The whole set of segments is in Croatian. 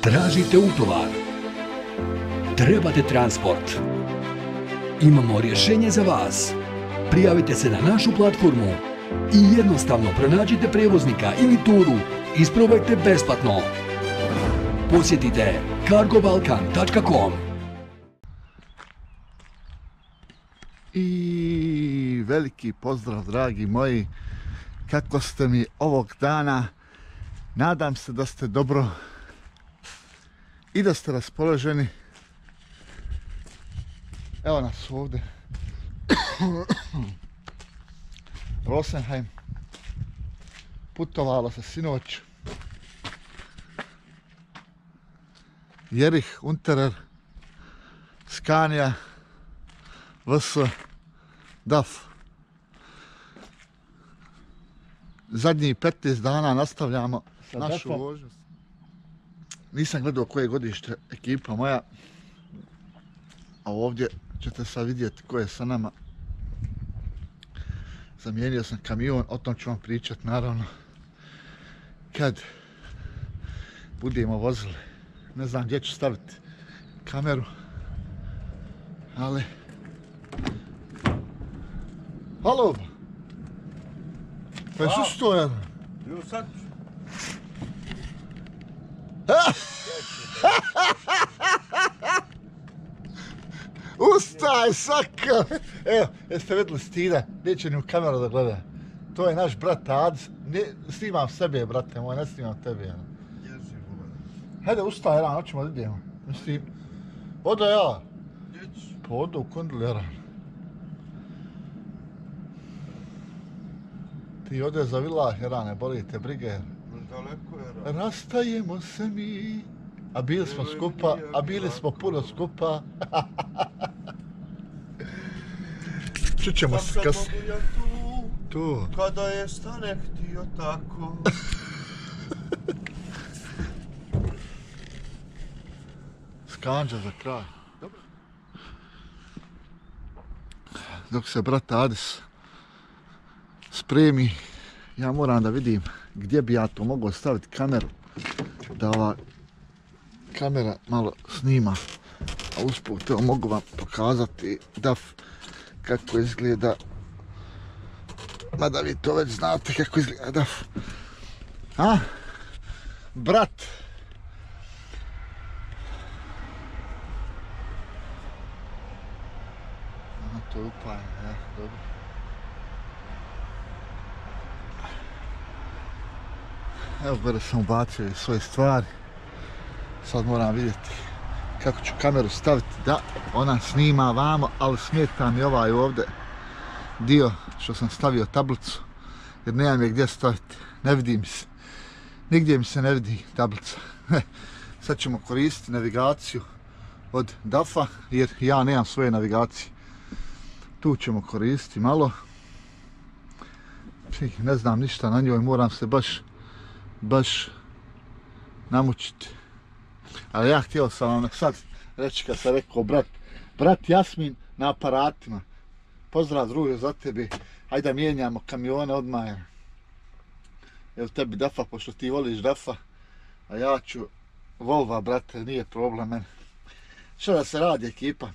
Tražite utovar? Trebate transport? Imamo rješenje za vas. Prijavite se na našu platformu i jednostavno pronađite prijevoznika ili turu. Isprobajte besplatno. Posjetite cargobalkan.com. I veliki pozdrav, dragi moji. Kako ste mi ovog dana? Nadam se da ste dobro i da ste raspoloženi. Evo nas ovdje. Rosenheim. Putovalo se sinoć. Jerich, Unterer, Scania, VS, DAF. Zadnjih 15 dana nastavljamo našu vožnju. Nisam gledao koje godište ekipa moja, a ovdje ćete sad vidjeti ko je sa nama. Zamijenio sam kamion, o tom ću vam pričati naravno kad budemo vozili. Ne znam gdje ću staviti kameru, ali... Halo! Pa jesi ustojan? Jo, sad ću. Ustaj, Saka! Evo, jeste vidjeli stida, neće ni u kameru da gleda. To je naš brat Adis. Snimam sebe, brate moj, ne snimam tebe. Hajde, ustaj, rano, hoćemo da idemo. Mislim, odo ja. Pa odo u kondili, rano. Ti ode za Vila, rane, boli te brige. Daleko je, rano. Rastajemo se mi. A bili smo skupa, a bili smo puno skupa. Čućemo se kasnije. Tu. Kada je Stanek htio tako. Skanđa za kraj. Dobro. Dok se brat Adis spremi, ja moram da vidim gdje bi ja to mogao staviti kameru. Da ova kamera malo snima. A usput, evo mogu vam pokazati DAF kako izgleda. Mada vi to već znate kako izgleda DAF. A? Brat. Aha, to je upajanje, ja, dobro. Evo, gore sam ubacio svoje stvari. Sad moram vidjeti kako ću kameru staviti da ona snima vamo, ali smeta mi ovaj ovdje dio što sam stavio tablicu, jer nemam je gdje staviti, ne vidi mi se, nigdje mi se ne vidi tablica. Sad ćemo koristiti navigaciju od DAF-a, jer ja nemam svoje navigacije. Tu ćemo koristiti malo. Ne znam ništa na njoj, moram se baš namučiti. Ali ja htio sam vam sad reći kad sam rekao brat Jasmin na aparatima. Pozdrav druže za tebi, ajde da mijenjamo kamione odmah. Evo tebi DAF-a, pošto ti voliš DAF-a, a ja ću Volva, brate, nije problem meni. Što da se radi ekipa?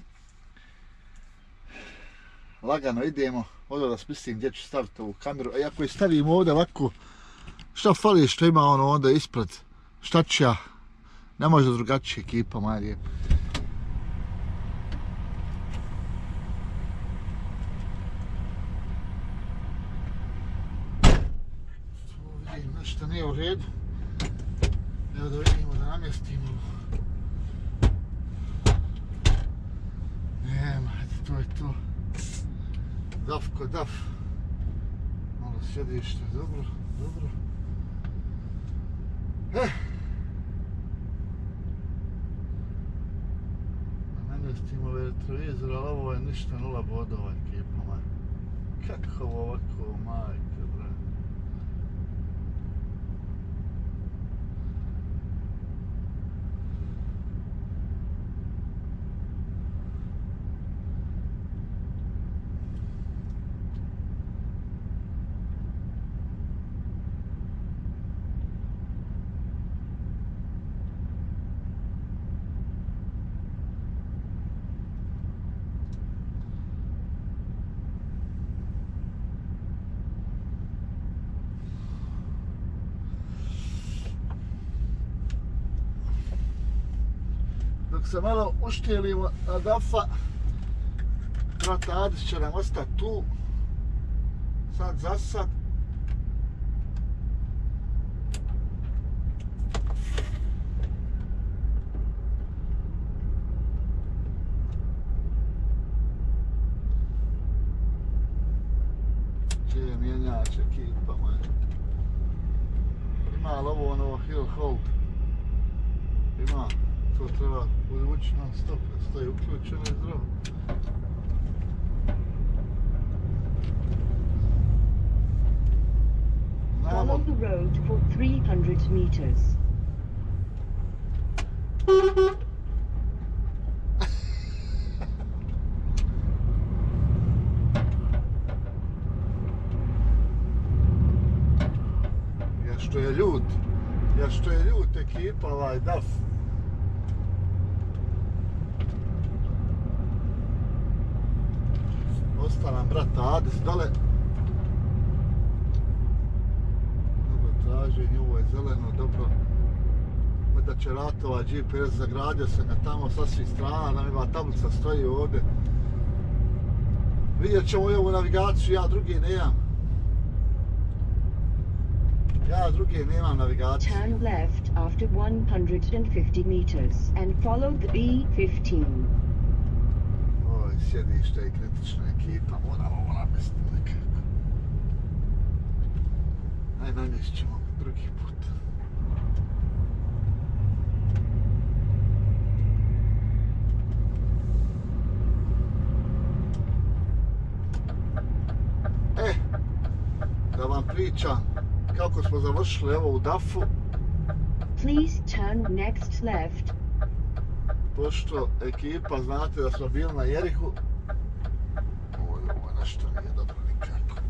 Lagano idemo, ovdje da smislim gdje ću staviti ovu kameru, a ako je stavim ovdje ovako, šta fali što ima ono onda ispred, šta ću ja? Ne može drugačije ekipa, moja lijepa. Tu vidim nešto nije u redu. Evo da vidimo da namjestimo. Nema, to je to. DAF ko DAF. Malo sjedište, dobro. Namjestimo ove retrovizor, ali ovo je ništa 0 bodova ekipa, man. Kako ovako, majka, brate. Dok se malo uštijelimo na Dafa, brat Adis će nam ostati tu. Sad za sad. Gdje je mjenjač ekipa moja? Ima li ovo ono hill hold? Ima. To treba uvući non stop, stoji uključeno i zdravo. Follow the road for 300 meters. Ja što je ljut ekipa ovaj Daf. Osta nam brata Adis dole. Dobro traženje, ovo je zeleno, dobro. Da će ratova GPS zagradio se na tamo sa svih strana, nam ima tablica stoji ovdje. Vidjet ćemo i ovu navigaciju, ja drugi nemam. Ja drugi nemam navigaciju. Turn left after 150 meters and follow the B15. Oj, sjedište i kritična ekipa, moramo ovo namjestiti nekako. Aj, namjest ćemo drugi put. Da vam pričam kako smo završili evo u Dafu. Please turn next left. Pošto ekipa znate da smo bili na Jerihu. Ovo nešto nije dobro nikako.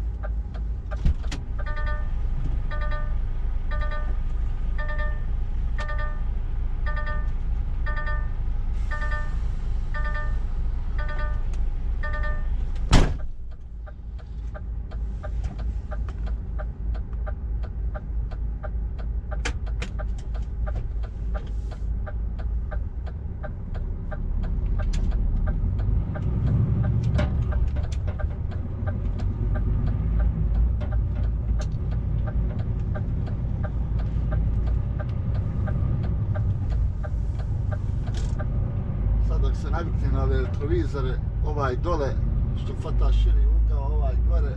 Navikli na ove retrovizore, ovaj dole što fata širi ugao, ovaj gore.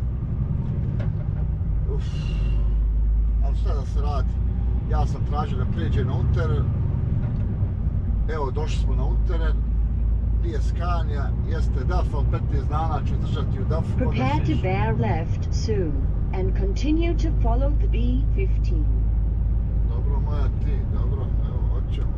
Ali šta da se radi? Ja sam tražio da prijeđe na Unteren. Evo, došli smo na Unteren. Nije Scania, jeste Daf, ali 15 dana ću držati u Dafu. Prepare to bear left soon and continue to follow the B15. Dobro moja ti, dobro, evo, hoćemo.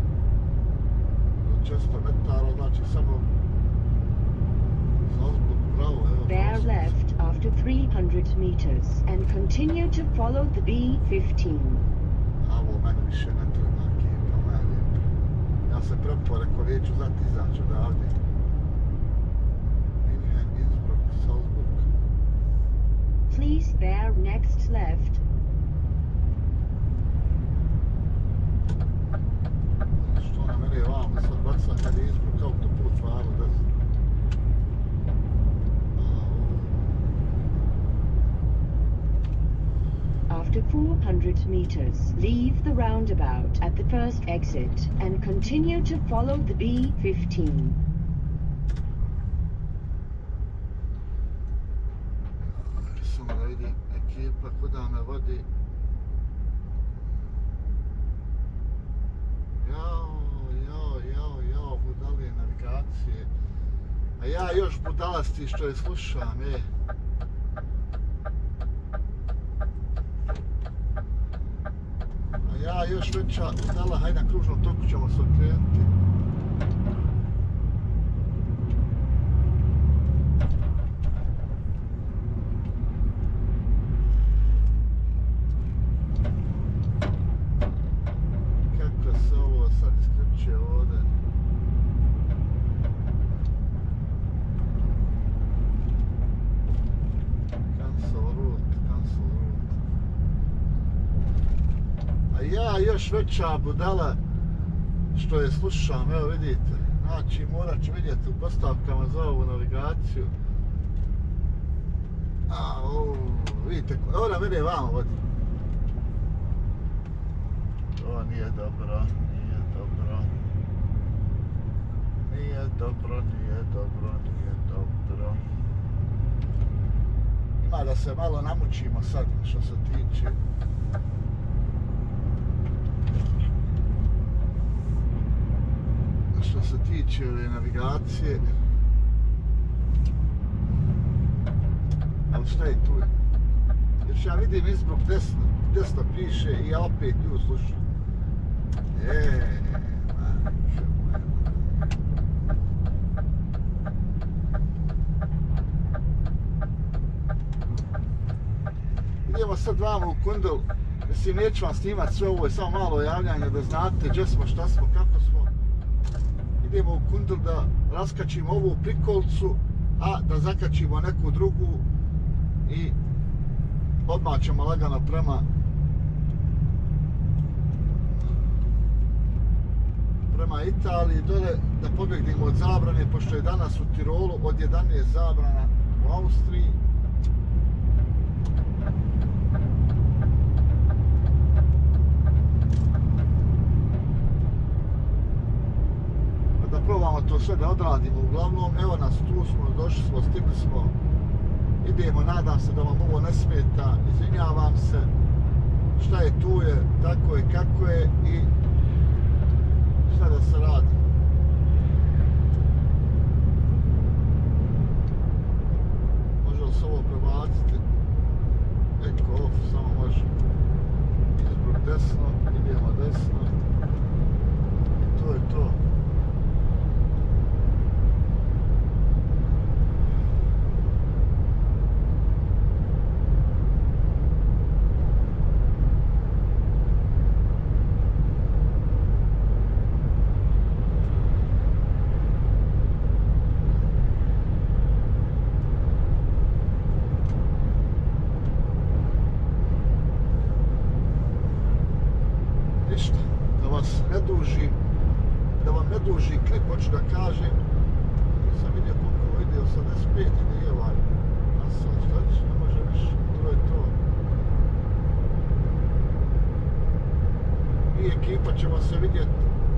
600 metara, znači samo Salzburg, bravo, evo. Bear left after 300 meters and continue to follow the B15. A ovo meni više ne treba ekipa, moja lijepa. Ja se prepao, rekao, neću znati izaći odavde. München, Innsbruck, Salzburg. Please bear next left. Što na mene je vamo sad baca kad je Innsbruck autoput vamo da se... After 400 meters, leave the roundabout at the first exit and continue to follow the B15. Samo da vidim ekipa kuda me vodi. Jao, budalije navigacije. A ja još budalasti što je slušam, A ja još veća budala, hajde na kružnom toku ćemo se okrenuti. Kako se ovo sad iskrče ovdje? Cancel route. A ja još veća budala što je slušam, evo vidite. Znači morat ću vidjeti u postavkama za ovu navigaciju. Vidite, evo da mene vamo vodi. To nije dobro, nije dobro. Nije dobro, nije dobro, nije dobro. Ima da se malo namučimo sad što se tiče. Što se tiče ove navigacije. Ali šta je tu? Jer ja vidim izbruk desno piše i ja opet nju slušam. Majke moja. Idemo sad vamo u Kundl. Mislim, neću vam snimat sve ovo, je samo malo javljanje da znate gdje smo, šta smo, kako smo. Idemo u Kundl da raskačimo ovu prikolcu, a da zakačimo neku drugu i odmah ćemo lagano prema Italiji dole da pobjegnemo od zabrane, pošto je danas u Tirolu od 11 zabrana u Austriji. Da probamo to sve da odradimo. Uglavnom, evo nas, tu smo, došli smo, stigli smo. Idemo, nadam se da vam ovo ne smeta, izvinjavam se. Šta je tu je, tako je, kako je i šta da se radi. Može li se ovo prebaciti? Eko off, samo može. Izbruk desno, idemo desno. I to je to. Da vam ne duži klip, hoću da kažem. Nisam vidio koliko ide, 85 ide je ovaj. A sad šta ću, ne može više, to je to. I ekipa ćemo se vidjeti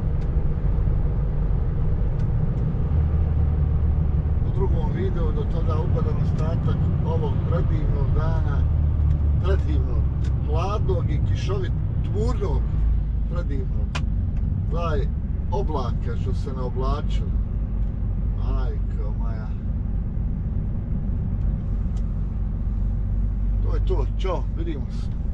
u drugom videu, do tada upadan ostatak ovog predivnog dana, predivnog, hladnog i kišovit, tmurnog, predivnog. Gledaj, oblaka što se ne oblačilo. Majko moja. To je to, čao, vidimo se.